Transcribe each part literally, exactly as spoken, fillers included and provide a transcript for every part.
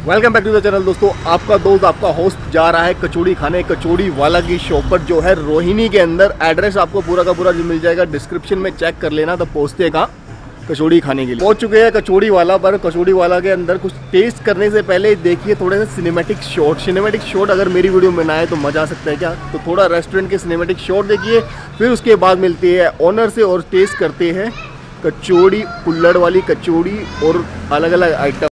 Welcome back to the channel दोस्तों। आपका दोस्त आपका होस्ट जा रहा है कचौड़ी खाने, कचौड़ी वाला की शॉप पर जो है रोहिणी के अंदर। एड्रेस आपको पूरा का पूरा जो मिल जाएगा डिस्क्रिप्शन में, चेक कर लेना। तो पहुँचते का कचौड़ी खाने के लिए पहुंच चुके हैं कचौड़ी वाला पर। कचौड़ी वाला के अंदर कुछ टेस्ट करने से पहले देखिए थोड़े से सिनेमैटिक शॉट। सिनेमैटिक शॉट अगर मेरी वीडियो में ना आए तो मजा आ सकता है क्या। तो थोड़ा रेस्टोरेंट के सिनेमैटिक शॉट देखिए, फिर उसके बाद मिलती है ऑनर से और टेस्ट करते हैं कचौड़ी, कुल्हड़ वाली कचौड़ी और अलग अलग आइटम।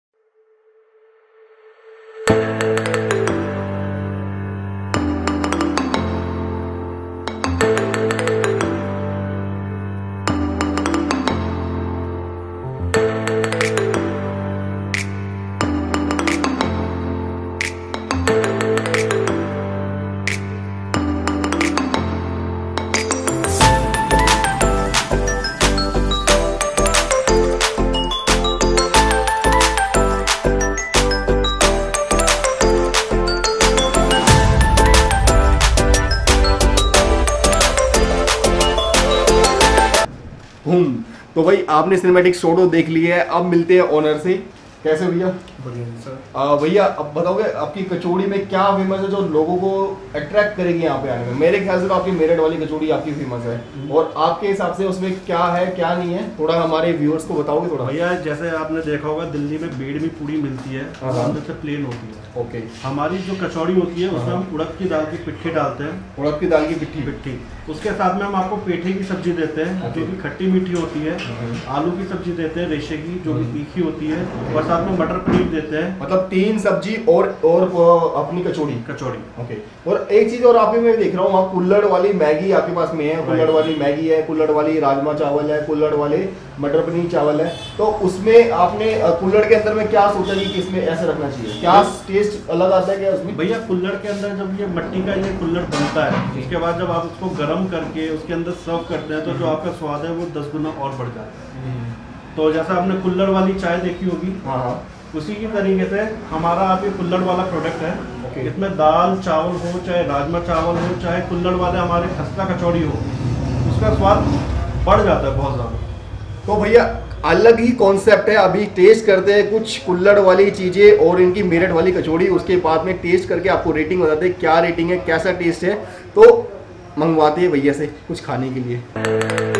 तो भाई आपने सिनेमैटिक शॉट देख लिया है, अब मिलते हैं ऑनर से। कैसे भैया? बढ़िया सर। भैया अब बताओगे आपकी कचौड़ी में क्या फेमस है जो लोगों को अट्रैक्ट करेगी यहाँ पे आने में? मेरे ख्याल से तो आपकी मेरठ वाली कचौड़ी आपकी फेमस है, और आपके हिसाब से उसमें क्या है क्या नहीं है, थोड़ा हमारे व्यूअर्स को बताओगे थोड़ा। भैया जैसे आपने देखा होगा दिल्ली में बेड भी पूरी मिलती है, अंदर से प्लेन होती है। ओके। हमारी जो कचौड़ी होती है उसमें हम उड़द की दाल की पिट्ठी डालते हैं। उड़द की दाल की पिट्ठी पिट्ठी उसके साथ में हम आपको पेठे की सब्जी देते हैं जो कि खट्टी मीठी होती है। आलू की सब्जी देते हैं रेशे की जो कि तीखी होती है, और साथ में मटर पनीर देते हैं। मतलब तीन सब्जी और और अपनी कचौड़ी कचौड़ी ओके। और एक चीज और आप ही मैं देख रहा हूँ, वहाँ कुल्हड़ वाली मैगी आपके पास में है। कुल्हड़ वाली मैगी है, कुल्हड़ वाली राजमा चावल है, कुल्हड़ वाले मटर पनीर चावल है। तो उसमें आपने कुल्हड़ के अंदर में क्या सोचा कि किसमें ऐसे रखना चाहिए? क्या टेस्ट अलग आता है क्या उसमें? भैया कुल्हड़ के अंदर जब ये मिट्टी का ये कुल्हड़ बनता है, उसके बाद जब आप उसको गर्म करके उसके अंदर सर्व करते हैं तो जो आपका स्वाद है वो दस गुना और बढ़ जाता है। तो जैसा आपने कुल्हड़ वाली चाय देखी होगी, हाँ उसी की तरीके से हमारा आप ये कुल्हड़ वाला प्रोडक्ट है। okay. इसमें दाल चावल हो, चाहे राजमा चावल हो, चाहे कुल्हड़ वाले हमारे खस्ता कचौड़ी हो, उसका स्वाद बढ़ जाता है बहुत ज़्यादा। तो भैया अलग ही कॉन्सेप्ट है। अभी टेस्ट करते हैं कुछ कुल्हड़ वाली चीज़ें और इनकी मेरठ वाली कचौड़ी, उसके बाद में टेस्ट करके आपको रेटिंग बताते हैं क्या रेटिंग है, कैसा टेस्ट है। तो मंगवाते हैं भैया से कुछ खाने के लिए।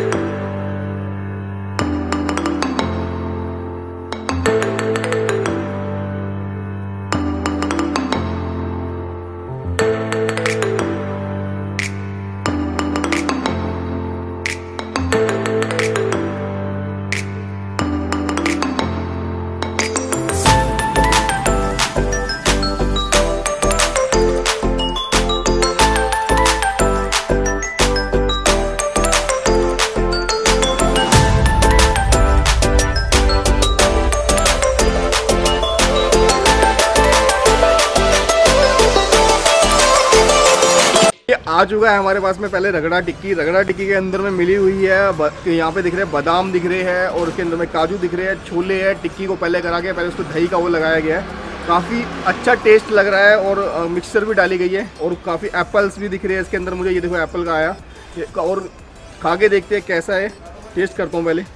आ चुका है हमारे पास में पहले रगड़ा टिक्की। रगड़ा टिक्की के अंदर में मिली हुई है, यहाँ पे दिख रहे हैं बादाम दिख रहे हैं, और उसके अंदर में काजू दिख रहे हैं, छोले हैं। टिक्की को पहले करा के पहले उसको दही का वो लगाया गया है। काफ़ी अच्छा टेस्ट लग रहा है, और मिक्सचर भी डाली गई है, और काफ़ी एप्पल्स भी दिख रहे हैं इसके अंदर मुझे। ये देखो एप्पल का आया, और खा के देखते हैं कैसा है। टेस्ट करता हूँ पहले।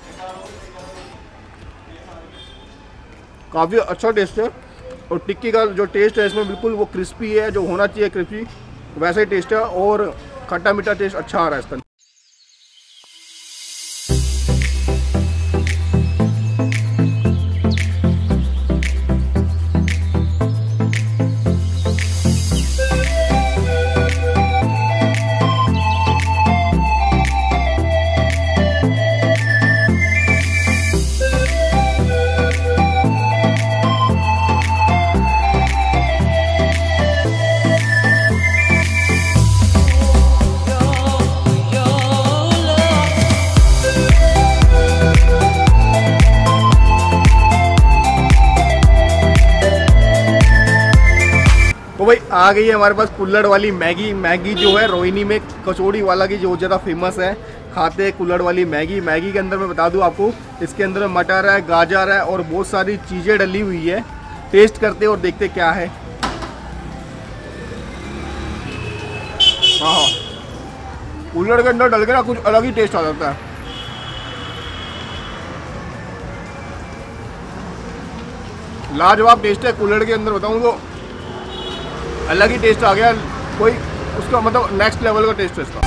काफ़ी अच्छा टेस्ट है, और टिक्की का जो टेस्ट है इसमें बिल्कुल वो क्रिस्पी है, जो होना चाहिए क्रिस्पी वैसा ही टेस्ट है, और खट्टा मीठा टेस्ट अच्छा आ रहा है इसका। तो भाई आ गई है हमारे पास कुल्हड़ वाली मैगी। मैगी जो है रोहिणी में कचौड़ी वाला की जो ज़्यादा फेमस है। खाते हैं कुल्हड़ वाली मैगी। मैगी के अंदर मैं बता दूं आपको, इसके अंदर मटर है, गाजर है और बहुत सारी चीज़ें डली हुई है। टेस्ट करते और देखते क्या है। हाँ, कुल्हड़ के अंदर डल के ना कुछ अलग ही टेस्ट आ जाता है। लाजवाब टेस्ट है कुल्हड़ के अंदर, बताऊँ तो अलग ही टेस्ट आ गया, कोई उसका मतलब नेक्स्ट लेवल का टेस्ट है इसका।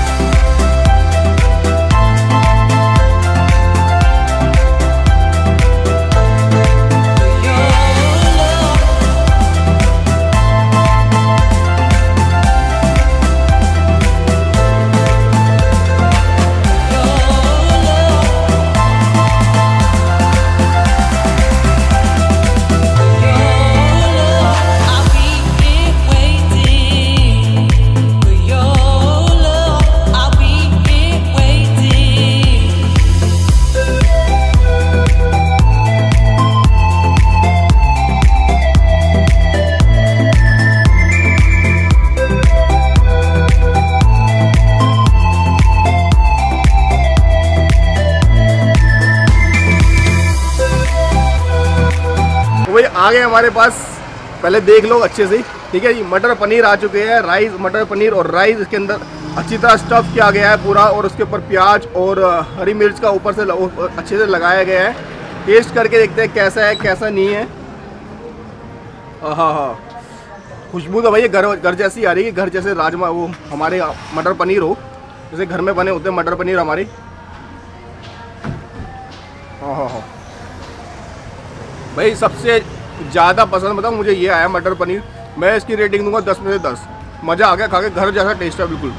वही आ गए हमारे पास, पहले देख लो अच्छे से, ठीक है जी। मटर पनीर आ चुके हैं, राइस, मटर पनीर और राइस इसके अंदर अच्छी तरह स्टफ किया गया है पूरा, और उसके ऊपर प्याज और हरी मिर्च का ऊपर से अच्छे से लगाया गया है। टेस्ट करके देखते हैं कैसा है कैसा नहीं है। हाँ हाँ, खुशबू तो भाई घर घर जैसी आ रही है, घर जैसे राजमा वो हमारे मटर पनीर हो, जैसे घर में बने होते हैं मटर पनीर हमारे। हाँ हाँ हाँ भाई, सबसे ज़्यादा पसंद बताऊँ मुझे ये आया मटर पनीर। मैं इसकी रेटिंग दूंगा दस में से दस। मज़ा आ गया खा के, घर जैसा टेस्ट है बिल्कुल।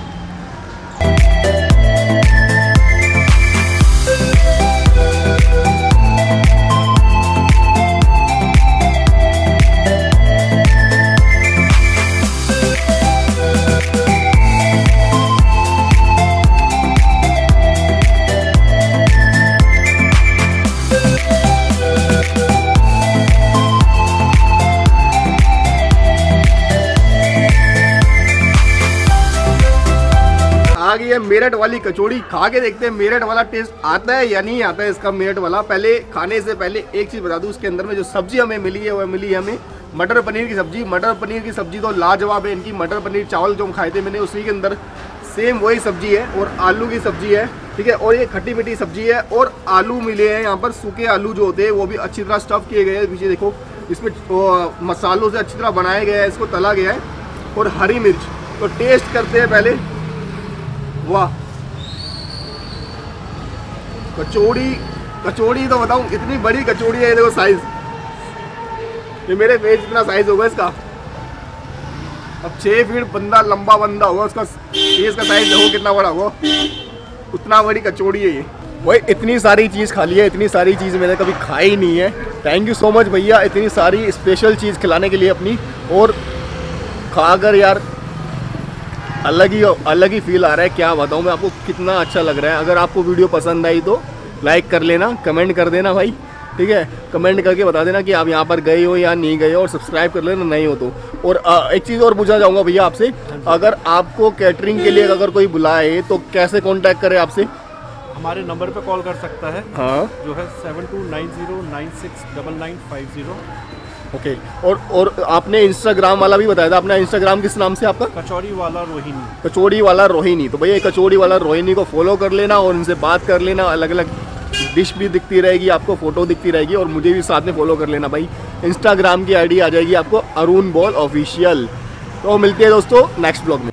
आ गई है मेरठ वाली कचौड़ी, खा के देखते हैं मेरठ वाला टेस्ट आता है या नहीं आता है इसका मेरठ वाला। पहले खाने से पहले एक चीज़ बता दूं, उसके अंदर में जो सब्जी हमें मिली है वो मिली है हमें मटर पनीर की सब्जी। मटर पनीर की सब्जी तो लाजवाब है इनकी। मटर पनीर चावल जो हम खाए थे मैंने, उसी के अंदर सेम वही सब्जी है, और आलू की सब्जी है, ठीक है। और ये खट्टी मीठी सब्जी है, और आलू मिले हैं यहाँ पर, सूखे आलू जो होते हैं वो भी अच्छी तरह स्टफ किए गए हैं। पीछे देखो, इसमें मसालों से अच्छी तरह बनाया गया है, इसको तला गया है, और हरी मिर्च। तो टेस्ट करते हैं पहले। वाह, कचौड़ी कचौड़ी तो बताऊं इतनी बड़ी कचौड़ी है, ये देखो साइज, ये मेरे फेस इतना साइज होगा इसका। अब छः फीट बंदा लंबा बंदा होगा, उसका फेस का साइज देखो कितना बड़ा होगा, उतना बड़ी कचौड़ी है ये। वही इतनी सारी चीज़ खा ली है, इतनी सारी चीज़ मैंने कभी खाई नहीं है। थैंक यू सो मच भैया, इतनी सारी स्पेशल चीज़ खिलाने के लिए अपनी, और खाकर यार अलग ही अलग ही फील आ रहा है। क्या बताऊँ मैं आपको, कितना अच्छा लग रहा है। अगर आपको वीडियो पसंद आई तो लाइक कर लेना, कमेंट कर देना भाई, ठीक है। कमेंट करके बता देना कि आप यहाँ पर गए हो या नहीं गए हो, और सब्सक्राइब कर लेना नहीं हो तो। और आ, एक चीज़ और पूछना चाहूँगा भैया आपसे, अगर आपको कैटरिंग के लिए अगर कोई बुलाए तो कैसे कॉन्टैक्ट करे आपसे? हमारे नंबर पे कॉल कर सकता है, हाँ, जो है seven two nine zero nine six double nine five zero. Okay. और और आपने इंस्टाग्राम वाला भी बताया था, अपना इंस्टाग्राम किस नाम से आपका? कचौड़ी वाला रोहिणी। कचौड़ी वाला रोहिणी। तो भैया कचौड़ी वाला रोहिणी को फॉलो कर लेना और उनसे बात कर लेना। अलग अलग डिश भी दिखती रहेगी आपको, फोटो दिखती रहेगी, और मुझे भी साथ में फॉलो कर लेना भाई। इंस्टाग्राम की आईडी आ जाएगी आपको, अरुण बॉल ऑफिशियल। तो मिलते हैं दोस्तों नेक्स्ट ब्लॉग में।